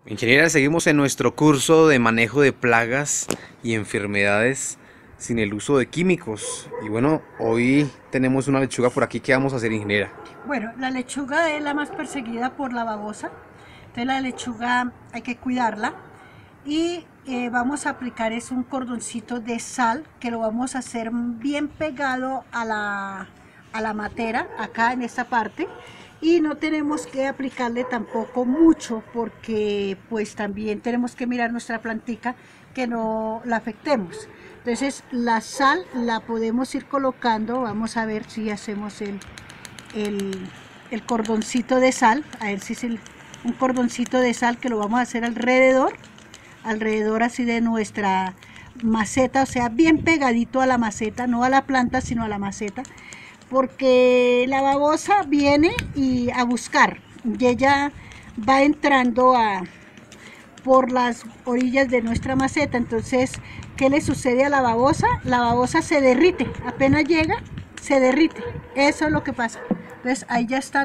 Ingeniera, seguimos en nuestro curso de manejo de plagas y enfermedades sin el uso de químicos. Y bueno, hoy tenemos una lechuga por aquí. ¿Qué vamos a hacer, ingeniera? Bueno, la lechuga es la más perseguida por la babosa. Entonces la lechuga hay que cuidarla y vamos a aplicar es un cordoncito de sal que lo vamos a hacer bien pegado a la matera, acá en esta parte. Y no tenemos que aplicarle tampoco mucho porque pues también tenemos que mirar nuestra plantica que no la afectemos. Entonces la sal la podemos ir colocando, vamos a ver si hacemos el cordoncito de sal, a ver si es un cordoncito de sal que lo vamos a hacer alrededor así de nuestra maceta, o sea, bien pegadito a la maceta, no a la planta, sino a la maceta, porque la babosa viene a buscar, y ella va entrando por las orillas de nuestra maceta. Entonces, ¿qué le sucede a la babosa? La babosa se derrite, apenas llega, se derrite, eso es lo que pasa. Entonces, ahí ya está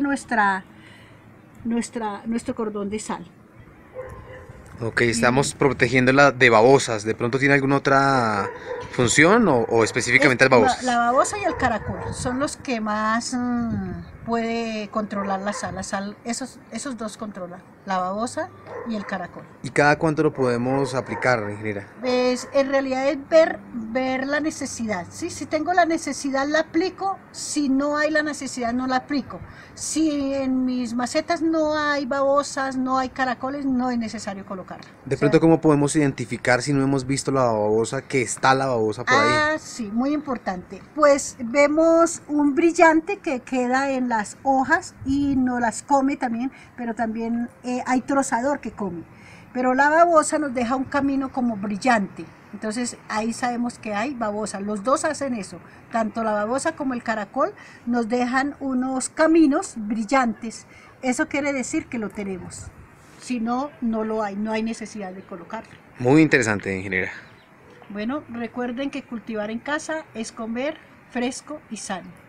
nuestro cordón de sal. Ok, estamos protegiéndola de babosas. ¿De pronto tiene alguna otra función o específicamente las La babosas? babosa y el caracol son los que más puede controlar la sal. La sal, esos dos controlan, la babosa y el caracol. ¿Y cada cuánto lo podemos aplicar, ingeniera? Pues, en realidad es ver la necesidad, ¿sí? Si tengo la necesidad la aplico, si no hay la necesidad no la aplico. Si en mis macetas no hay babosas, no hay caracoles, no es necesario colocarla. De O pronto, sea, ¿cómo podemos identificar si no hemos visto la babosa, que está la babosa por ahí? sí, muy importante. Pues vemos un brillante que queda en las hojas y no las come también, pero también hay trozador que come. Pero la babosa nos deja un camino como brillante. Entonces ahí sabemos que hay babosa. Los dos hacen eso. Tanto la babosa como el caracol nos dejan unos caminos brillantes. Eso quiere decir que lo tenemos. Si no, no lo hay. No hay necesidad de colocarlo. Muy interesante, ingeniera. Bueno, recuerden que cultivar en casa es comer fresco y sano.